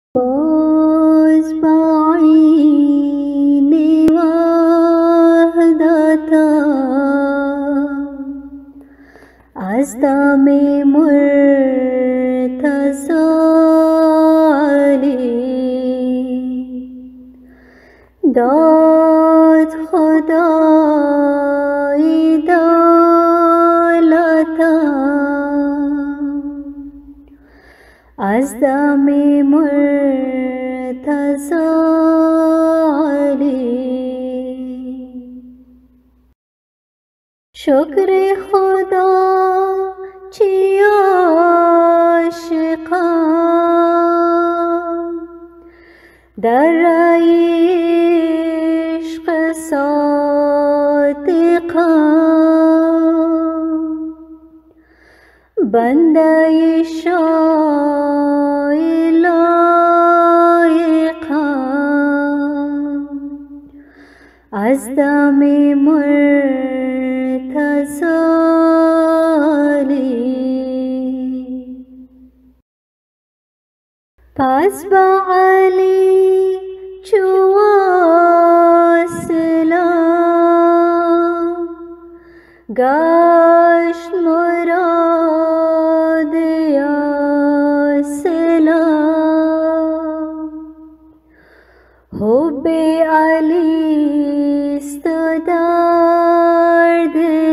بعين وحدتا از دم مرتضی داد خدای دولتا از دم مرتضی شکر خدا چی عاشقان در عشق صادقان بنده شاه لایقان از دم مرتضی پس با علی چو واصلم گشت مراد اصلم حب علی است در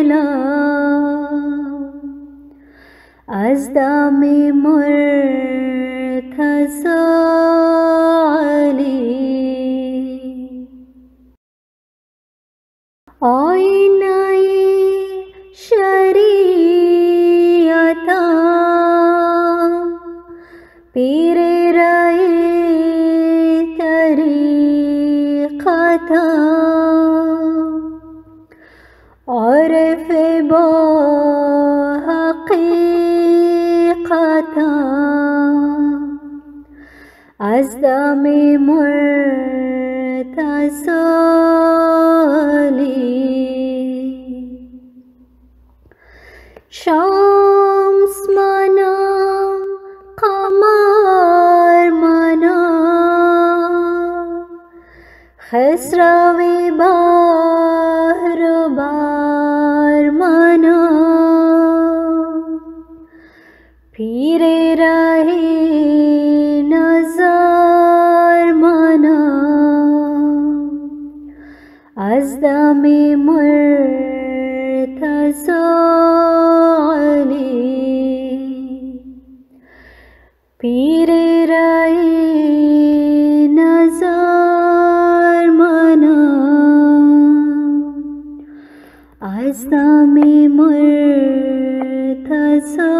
دلم از دم مرتضی آینه شریعتم پیر ره طریقتم عارف با حقیقتم از دم مرتضی شمس منم قمر منم خسروی بحر و بر منم پیر ره نظر منم از دم مرتضی پیر ره نظر منم از دم مرتضی